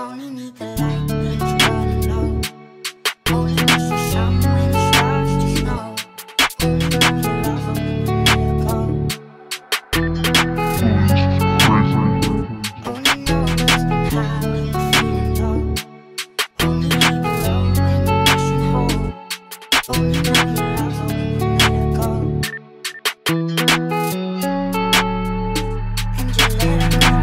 only need the light when it's burning low. Only miss the sun when it starts to snow. Only know you love when you let it go. Only know what's been high when you're feeling low. Only leave alone when you're missing home. Only know you love when you let it go. And you let it go.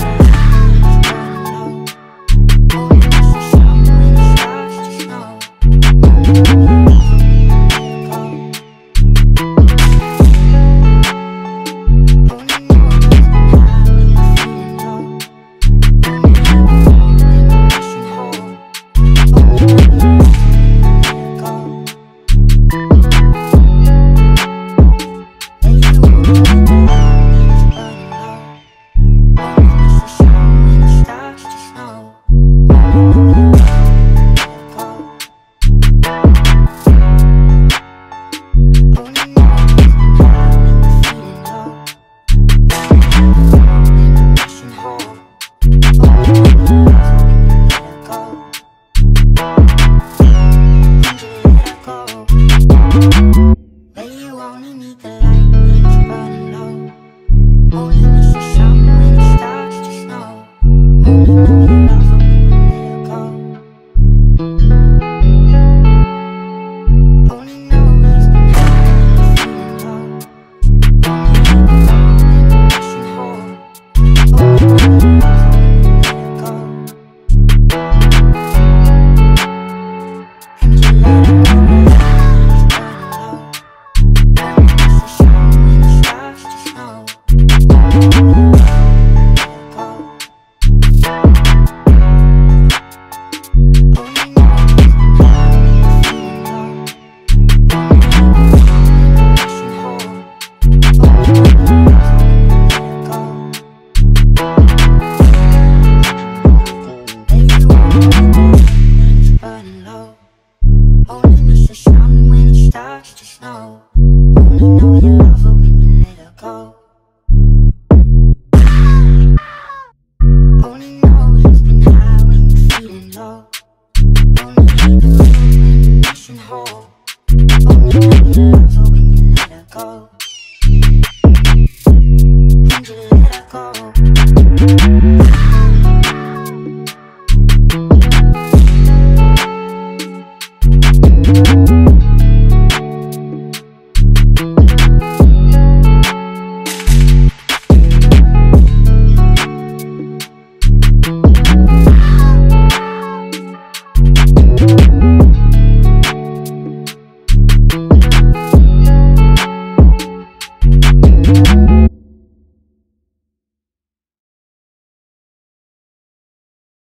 Only miss the sun when it starts to snow. Only know you love